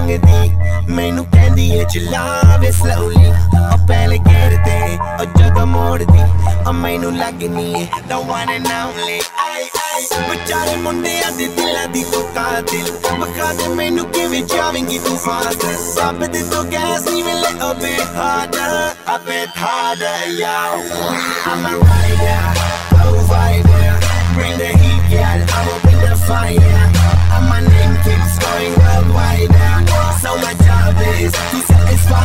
ਮੰਗਦੀ ਮੈਨੂੰ ਕਹਿੰਦੀ ਏ ਚਲਾਵੇ slowly ਉਹ ਪਹਿਲੇ ਗੇਰ ਤੇ ਉਹ ਜਦੋਂ ਮੋੜਦੀ ਉਹ ਮੈਨੂੰ ਲੱਗਨੀ ਏ the one and only ਵਿਚਾਰੇ ਮੁੰਡਿਆਂ ਦੇ ਦਿਲਾਂ ਦੀ ਤੂੰ ਕਾਤਿਲ ਵਿਖਾ ਦੇ ਮੈਨੂੰ ਕਿਵੇਂ ਜਾਵੇਂਗੀ ਤੂੰ ਫਾਸਟ ਰੱਬ ਦੇ ਤੋਂ ਗੈਸ ਨਹੀਂ ਮਿਲੇ a bit harder yo I'm a rider provider bring the heat girl I'ma bring the fire and my name keeps going worldwide so my job is to satisfy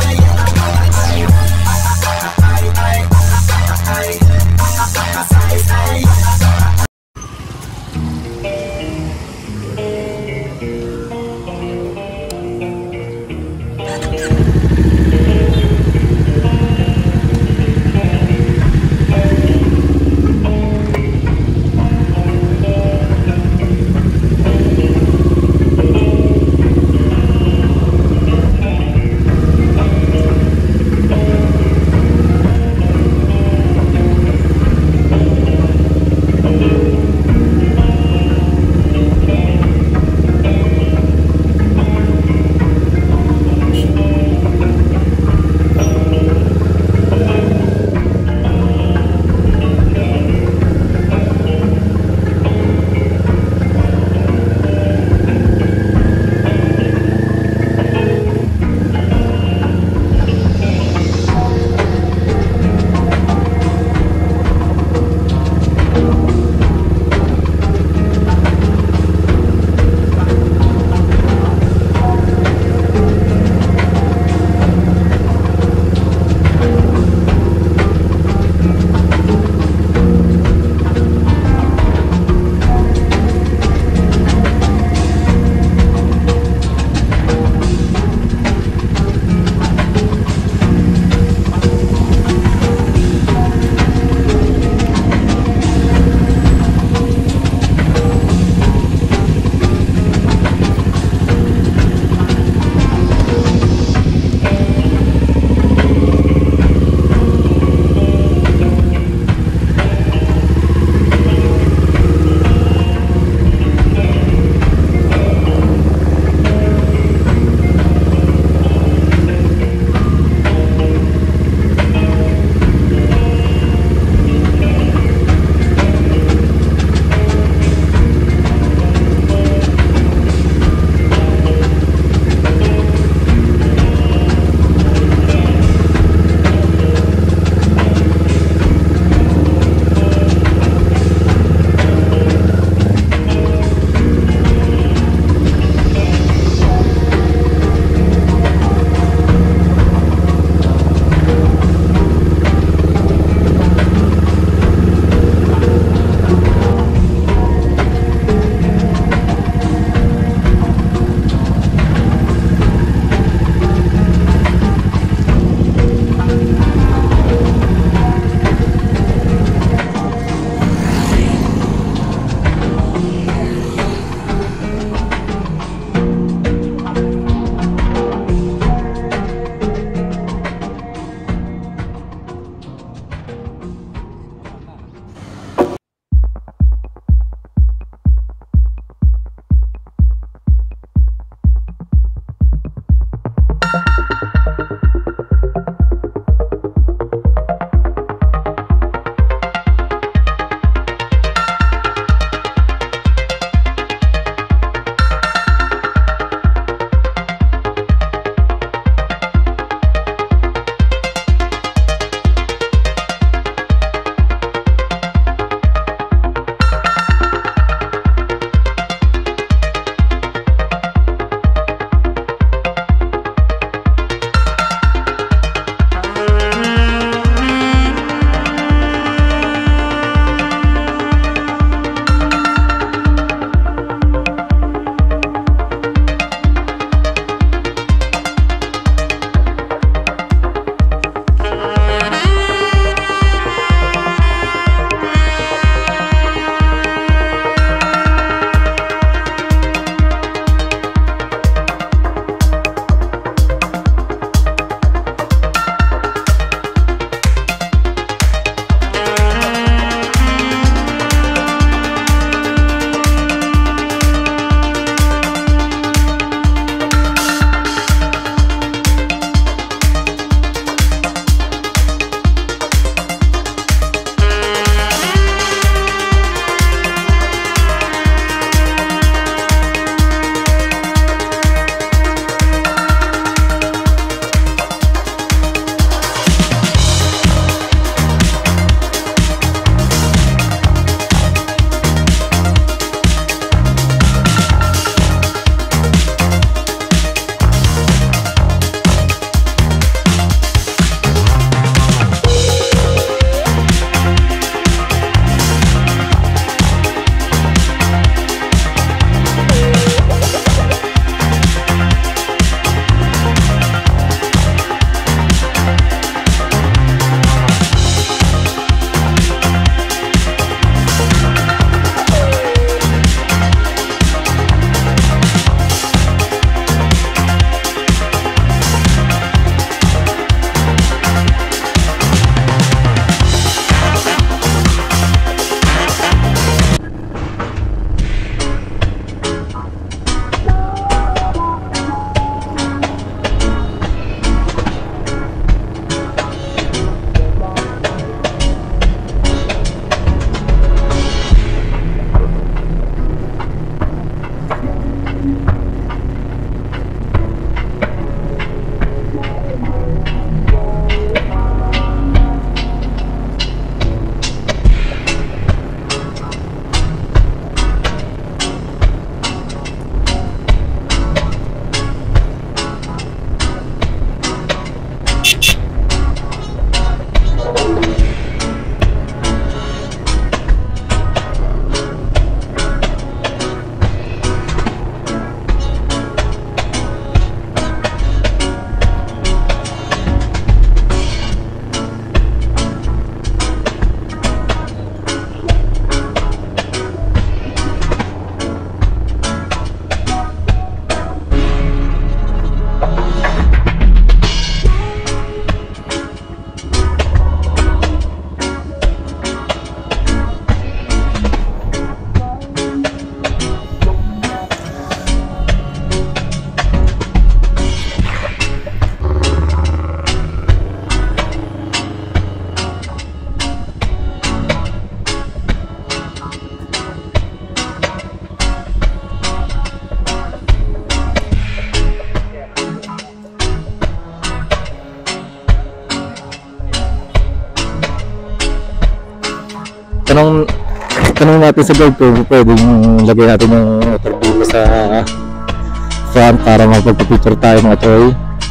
Tanong natin sa guard kung pwedeng lagay natin yung motor dito sa front para magpapicture tayo mga choy.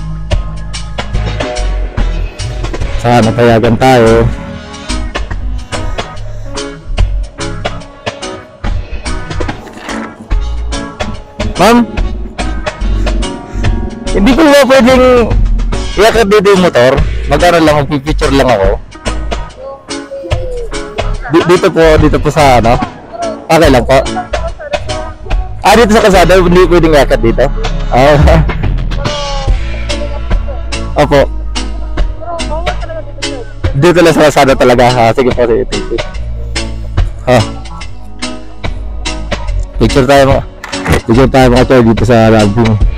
Sana payagan tayo. Ma'am, hindi ko ba pwedeng i-akad dito yung motor? Mag-aral lang, magpipicture lang ako. Dito po sa ano? Okay lang po. Dito sa kasada, hindi pwedeng i-akad dito? Opo. Dito lang sa kasada talaga. Sige po, sige. Picture tayo mga choy dito sa lobby.